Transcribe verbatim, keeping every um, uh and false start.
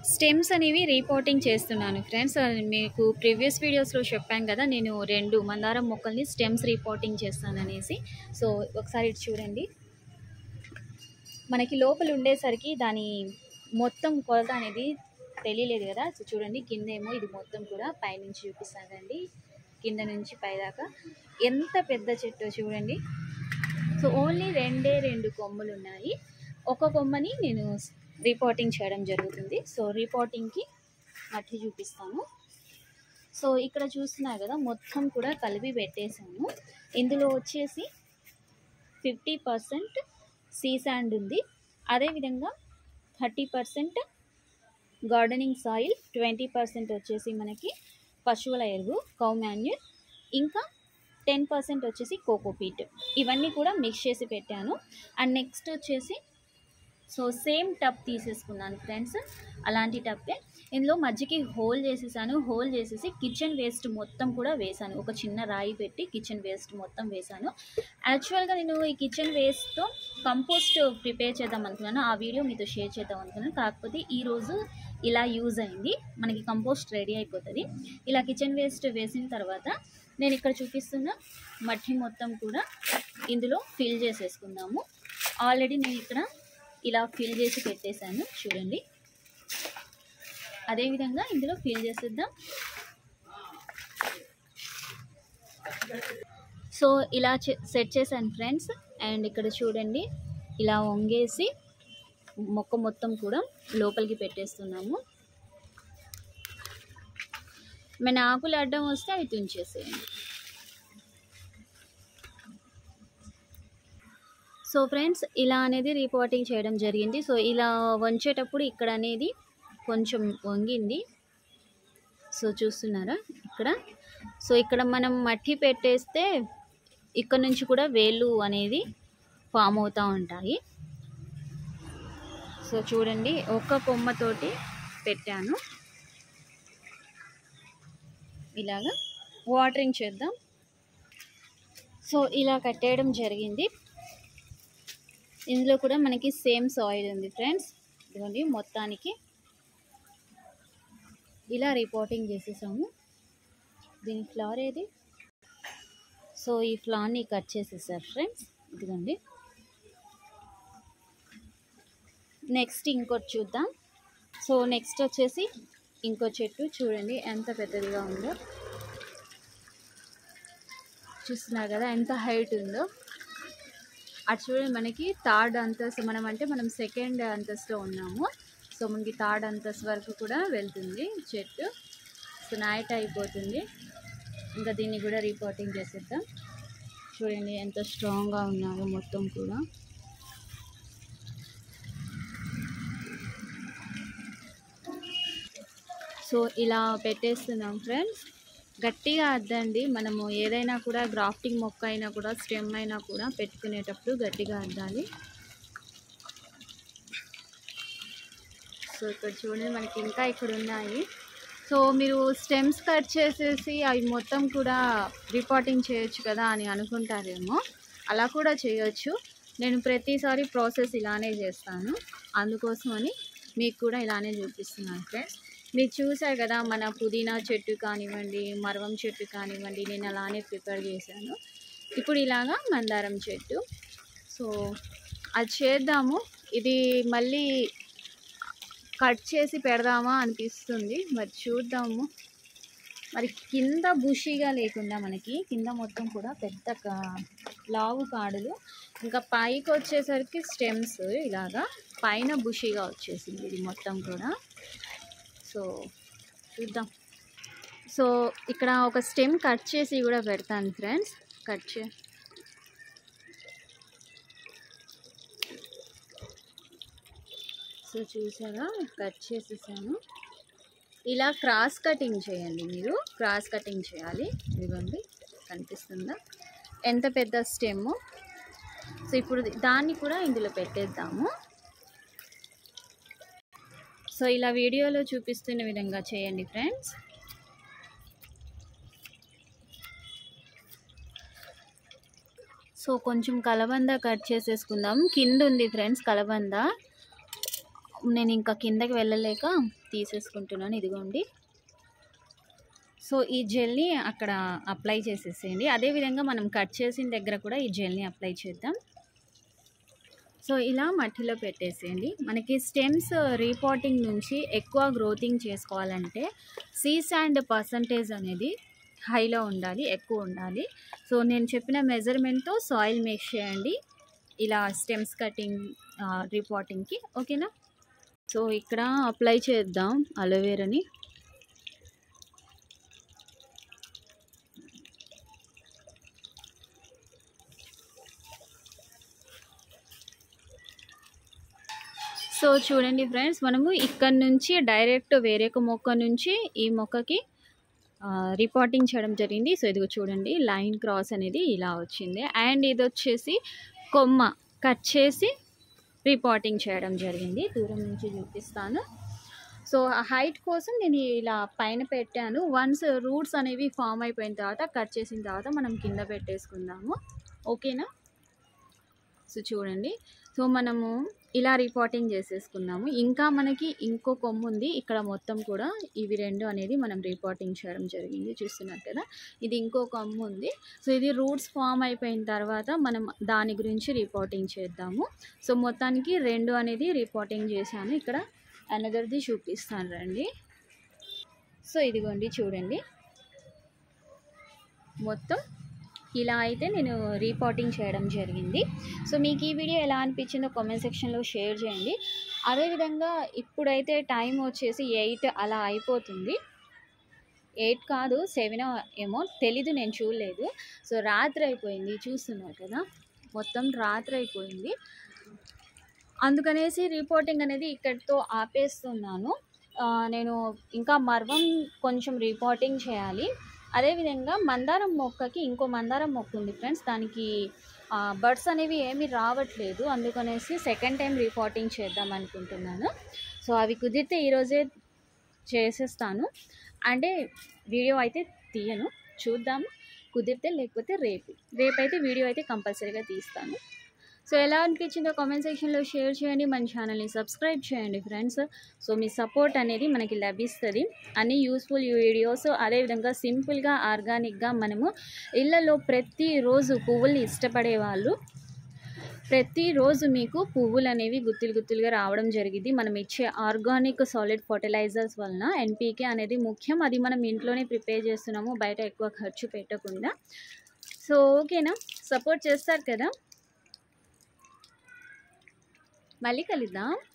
Stems అనేవి repotting చేస్తున్నాను friends. మీకు ప్రీవియస్ వీడియోస్లో చెప్పాను కదా, నేను రెండు మందారం మొక్కల్ని స్టెమ్స్ రీపోర్టింగ్ చేస్తాననేసి. సో ఒకసారి ఇటు చూడండి. మనకి లోపల ఉండేసరికి దాని మొత్తం కొలత అనేది తెలియలేదు కదా. సో చూడండి, కింద ఏమో ఇది మొత్తం కూడా పైనుంచి చూపిస్తానండి, కింద నుంచి పైదాకా ఎంత పెద్ద చెట్టు చూడండి. సో ఓన్లీ రెండే రెండు కొమ్మలు ఉన్నాయి. ఒక కొమ్మని నేను రిపోర్టింగ్ చేయడం జరుగుతుంది. సో రిపోర్టింగ్కి మట్టి చూపిస్తాను. సో ఇక్కడ చూస్తున్నారు కదా, మొత్తం కూడా కలిపి పెట్టేశాను. ఇందులో వచ్చేసి ఫిఫ్టీ పర్సెంట్ సీ శాండ్ ఉంది, అదేవిధంగా thirty percent gardening soil, twenty percent వచ్చేసి మనకి పశువుల ఎరువు కౌ మాన్యూర్, ఇంకా టెన్ పర్సెంట్ వచ్చేసి కోకోపీట్. ఇవన్నీ కూడా మిక్స్ చేసి పెట్టాను. అండ్ నెక్స్ట్ వచ్చేసి సో సేమ్ టబ్ తీసేసుకున్నాను ఫ్రెండ్స్, అలాంటి టబ్బే. ఇందులో మధ్యకి హోల్ చేసేసాను. హోల్ చేసేసి కిచెన్ వేస్ట్ మొత్తం కూడా వేసాను. ఒక చిన్న రాయి పెట్టి కిచెన్ వేస్ట్ మొత్తం వేసాను. యాక్చువల్గా నేను ఈ కిచెన్ వేస్ట్తో కంపోస్ట్ ప్రిపేర్ చేద్దాం అనుకున్నాను, ఆ వీడియో మీతో షేర్ చేద్దాం అనుకున్నాను. కాకపోతే ఈరోజు ఇలా యూజ్ అయింది, మనకి కంపోస్ట్ రెడీ అయిపోతుంది. ఇలా కిచెన్ వేస్ట్ వేసిన తర్వాత నేను ఇక్కడ చూపిస్తున్న మట్టి మొత్తం కూడా ఇందులో ఫిల్ చేసేసుకుందాము. ఆల్రెడీ నేను ఇక్కడ ఇలా ఫిల్ చేసి పెట్టేశాను చూడండి. అదేవిధంగా ఇందులో ఫిల్ చేసేద్దాం. సో ఇలా సెట్ చేశాను ఫ్రెండ్స్. అండ్ ఇక్కడ చూడండి, ఇలా వంగేసి మొక్క మొత్తం కూడా లోపలికి పెట్టేస్తున్నాము. మన ఆకులు అడ్డం వస్తే అవి తుంచేసేయండి. సో ఫ్రెండ్స్, ఇలా అనేది రిపోర్టింగ్ చేయడం జరిగింది. సో ఇలా వంచేటప్పుడు ఇక్కడ అనేది కొంచెం వంగింది. సో చూస్తున్నారా ఇక్కడ. సో ఇక్కడ మనం మట్టి పెట్టేస్తే ఇక్కడ నుంచి కూడా వేళ్ళు అనేది ఫామ్ అవుతూ ఉంటాయి. సో చూడండి, ఒక్క కొమ్మతోటి పెట్టాను. ఇలాగా వాటరింగ్ చేద్దాం. సో ఇలా కట్టేయడం జరిగింది. ఇందులో కూడా మనకి సేమ్ సాయిల్ ఉంది ఫ్రెండ్స్. ఇదిగోండి, మొత్తానికి ఇలా రిపోర్టింగ్ చేసేసాము. దీని ఫ్లవర్ ఏది? సో ఈ ఫ్లవర్ని కట్ చేసేసారు ఫ్రెండ్స్. ఇదిగోండి. నెక్స్ట్ ఇంకోటి చూద్దాం. సో నెక్స్ట్ వచ్చేసి ఇంకో చెట్టు చూడండి ఎంత పెద్దదిగా ఉందో. చూస్తున్నారు కదా ఎంత హైట్ ఉందో. అటు చూడండి, మనకి థర్డ్ అంతస్తు, మనం అంటే మనం సెకండ్ అంతస్తులో ఉన్నాము. సో మనకి థర్డ్ అంతస్తు వరకు కూడా వెళ్తుంది చెట్టు. సో నైట్ అయిపోతుంది, ఇంకా దీన్ని కూడా రిపోర్టింగ్ చేసేద్దాం. చూడండి ఎంత స్ట్రాంగ్గా ఉన్నాయో మొత్తం కూడా. సో ఇలా పెట్టేస్తున్నాం ఫ్రెండ్స్. గట్టిగా అద్దండి. మనము ఏదైనా కూడా గ్రాఫ్టింగ్ మొక్క అయినా కూడా స్టెమ్ అయినా కూడా పెట్టుకునేటప్పుడు గట్టిగా అద్దాలి. సో ఇక్కడ చూడండి, మనకి ఇంకా ఇక్కడ ఉన్నాయి. సో మీరు స్టెమ్స్ కట్ చేసేసి అవి మొత్తం కూడా రిపోర్టింగ్ చేయొచ్చు కదా అని అనుకుంటారేమో. అలా కూడా చేయొచ్చు. నేను ప్రతిసారి ప్రాసెస్ ఇలానే చేస్తాను, అందుకోసమని మీకు కూడా ఇలానే చూపిస్తున్నాను ఫ్రెండ్స్. మీరు చూసారు కదా, మన పుదీనా చెట్టు కానివ్వండి, మరవం చెట్టు కానివ్వండి, నేను అలానే ప్రిపేర్ చేశాను. ఇప్పుడు ఇలాగా మందారం చెట్టు. సో అది చేద్దాము. ఇది మళ్ళీ కట్ చేసి పెడదామా అనిపిస్తుంది, మరి చూద్దాము. మరి కింద బుషీగా లేకుండా మనకి కింద మొత్తం కూడా పెద్ద లావు కాడలు, ఇంకా పైకి వచ్చేసరికి స్టెమ్స్ ఇలాగా పైన బుషీగా వచ్చేసింది ఇది మొత్తం కూడా. సో చూద్దాం. సో ఇక్కడ ఒక స్టెమ్ కట్ చేసి కూడా పెడతాను ఫ్రెండ్స్. కట్ చే సో చూసారా, కట్ చేసేసాను. ఇలా క్రాస్ కటింగ్ చేయండి, మీరు క్రాస్ కటింగ్ చేయాలి. ఇదిగోండి, కనిపిస్తుందా ఎంత పెద్ద స్టెమ్. సో ఇప్పుడు దాన్ని కూడా ఇందులో పెట్టేద్దాము. సో ఇలా వీడియోలో చూపిస్తున్న విధంగా చేయండి ఫ్రెండ్స్. సో కొంచెం కలబంద కట్ చేసేసుకుందాం. కింద ఉంది ఫ్రెండ్స్ కలబంద, నేను ఇంకా కిందకి వెళ్ళలేక తీసేసుకుంటున్నాను. ఇదిగోండి. సో ఈ జెల్ని అక్కడ అప్లై చేసేసేయండి. అదేవిధంగా మనం కట్ చేసిన దగ్గర కూడా ఈ జెల్ని అప్లై చేద్దాం. సో ఇలా మట్టిలో పెట్టేసేయండి. మనకి స్టెమ్స్ రీపాటింగ్ నుంచి ఎక్కువ గ్రోతింగ్ చేసుకోవాలంటే సీ శాండ్ పర్సంటేజ్ అనేది హైలో ఉండాలి, ఎక్కువ ఉండాలి. సో నేను చెప్పిన మెజర్మెంట్తో సాయిల్ మిక్స్ చేయండి ఇలా స్టెమ్స్ కటింగ్ రీపాటింగ్కి. ఓకేనా? సో ఇక్కడ అప్లై చేద్దాం అలోవేరాని. సో చూడండి ఫ్రెండ్స్, మనము ఇక్కడ నుంచి డైరెక్ట్ వేరే మొక్క నుంచి ఈ మొక్కకి రిపోర్టింగ్ చేయడం జరిగింది. సో ఇదిగో చూడండి, లైన్ క్రాస్ అనేది ఇలా వచ్చింది. అండ్ ఇది వచ్చేసి కొమ్మ కట్ చేసి రిపోర్టింగ్ చేయడం జరిగింది. దూరం నుంచి చూపిస్తాను. సో ఆ హైట్ కోసం నేను ఇలా పైన పెట్టాను. వన్స్ రూట్స్ అనేవి ఫామ్ అయిపోయిన తర్వాత కట్ చేసిన తర్వాత మనం కింద పెట్టేసుకుందాము. ఓకేనా? సో చూడండి, సో మనము ఇలా రిపోర్టింగ్ చేసేసుకున్నాము. ఇంకా మనకి ఇంకో కొమ్ము ఉంది ఇక్కడ, మొత్తం కూడా ఇవి రెండు అనేది మనం రిపోర్టింగ్ చేయడం జరిగింది. చూస్తున్నారు కదా, ఇది ఇంకో కొమ్ము ఉంది. సో ఇది రూట్స్ ఫామ్ అయిపోయిన తర్వాత మనం దాని గురించి రిపోర్టింగ్ చేద్దాము. సో మొత్తానికి రెండు అనేది రిపోర్టింగ్ చేశాను. ఇక్కడ అనదర్ది చూపిస్తాను రండి. సో ఇదిగోండి చూడండి, మొత్తం ఇలా అయితే నేను రీపోర్టింగ్ చేయడం జరిగింది. సో మీకు ఈ వీడియో ఎలా అనిపించిందో కామెంట్ సెక్షన్లో షేర్ చేయండి. అదేవిధంగా ఇప్పుడైతే టైం వచ్చేసి ఎయిట్ అలా అయిపోతుంది. ఎయిట్ కాదు సెవెన్ ఏమో తెలీదు, నేను చూడలేదు. సో రాత్రి అయిపోయింది, చూస్తున్నారు కదా, మొత్తం రాత్రి అయిపోయింది. అందుకనేసి రిపోర్టింగ్ అనేది ఇక్కడితో ఆపేస్తున్నాను. నేను ఇంకా మర్వం కొంచెం రిపోర్టింగ్ చేయాలి. అదేవిధంగా మందారం మొక్కకి ఇంకో మందారం మొక్క ఉంది ఫ్రెండ్స్, దానికి బర్డ్స్ అనేవి ఏమీ రావట్లేదు. అందుకనేసి సెకండ్ టైం రిపోర్టింగ్ చేద్దాం అనుకుంటున్నాను. సో అవి కుదిరితే ఈరోజే చేసేస్తాను. అంటే వీడియో అయితే తీయను, చూద్దాము కుదిరితే, లేకపోతే రేపు రేపైతే వీడియో అయితే కంపల్సరీగా తీస్తాను. సో ఎలా అనిపించిందో కామెంట్ సెక్షన్లో షేర్ చేయండి. మన ఛానల్ని సబ్స్క్రైబ్ చేయండి ఫ్రెండ్స్. సో మీ సపోర్ట్ అనేది మనకి లభిస్తుంది. అన్ని యూస్ఫుల్ వీడియోస్, అదేవిధంగా సింపుల్గా ఆర్గానిక్గా మనము ఇళ్ళలో ప్రతిరోజు పువ్వుల్ని ఇష్టపడే వాళ్ళు ప్రతిరోజు మీకు పువ్వులు అనేవి గుత్తులు గుత్తులుగా రావడం జరిగింది. మనం ఇచ్చే ఆర్గానిక్ సాలిడ్ ఫర్టిలైజర్స్ వలన ఎన్పీకే అనేది ముఖ్యం. అది మనం ఇంట్లోనే ప్రిపేర్ చేస్తున్నాము, బయట ఎక్కువ ఖర్చు పెట్టకుండా. సో ఓకేనా, సపోర్ట్ చేస్తారు కదా. మళ్ళీ కలుద్దాం.